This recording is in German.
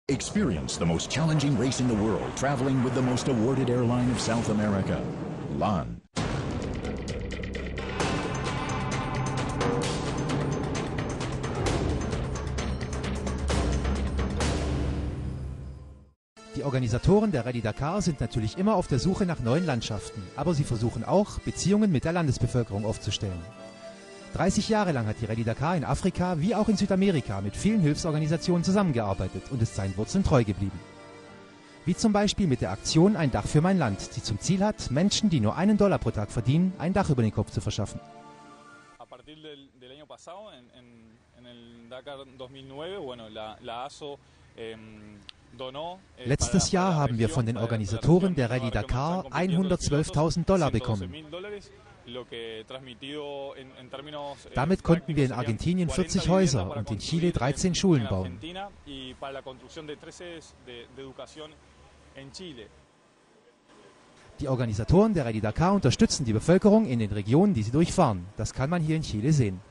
Experience the most challenging race in the world, traveling with the most awarded airline of South America, LAN. Die Organisatoren der Rallye Dakar sind natürlich immer auf der Suche nach neuen Landschaften, aber sie versuchen auch, Beziehungen mit der Landesbevölkerung aufzustellen. 30 Jahre lang hat die Rallye Dakar in Afrika wie auch in Südamerika mit vielen Hilfsorganisationen zusammengearbeitet und ist seinen Wurzeln treu geblieben. Wie zum Beispiel mit der Aktion Ein Dach für mein Land, die zum Ziel hat, Menschen, die nur $1 pro Tag verdienen, ein Dach über den Kopf zu verschaffen. A partir del año pasado, en el Dakar 2009, bueno, la ASO Letztes Jahr haben wir von den Organisatoren der Rallye Dakar $112.000 bekommen. Damit konnten wir in Argentinien 40 Häuser und in Chile 13 Schulen bauen. Die Organisatoren der Rallye Dakar unterstützen die Bevölkerung in den Regionen, die sie durchfahren. Das kann man hier in Chile sehen.